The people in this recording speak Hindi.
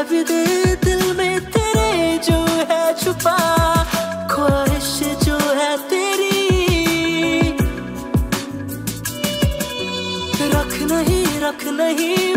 भी दे दिल में तेरे जो है छुपा, ख्वाहिश जो है तेरी। रख नहीं